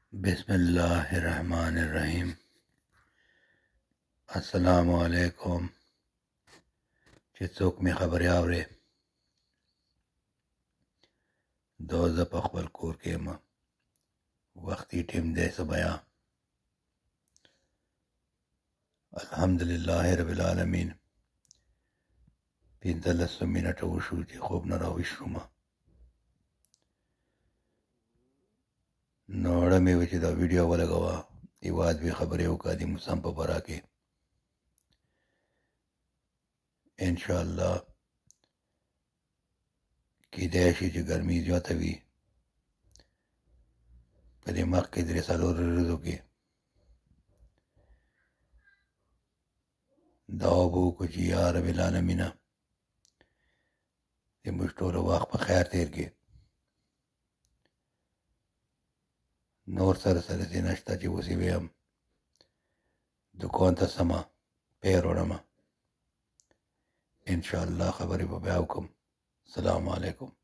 बिस्मिल्लाहिर्रहमानिर्रहीम। अस्सलामु अलैकुम। چې څوک مې خبرې اوري دا زه په خپل کور کې یم. وختي ټیم دی سبیا. الحمدلله رب العالمین. 15 منټه وشو چې خوب نه راویښ شوم. نو اړه مې وه چې دا ویډیو ولګوه، یوه دوې خبرې وکړه د موسم په باره کې. انشاءالله کیدای شي چې ګرمي زیاته وي په دې مخکې 3-4 ورځو کې. دعا به وکړو چې یا رب العالمینه د موږ ټولو وخت په خیر تېر کړي. نور سره دې نشته چې اوس یې ویم دکان ته سمه پیر وړمه. انشاءالله خبرې به بیا وکړم. السلام علیکم.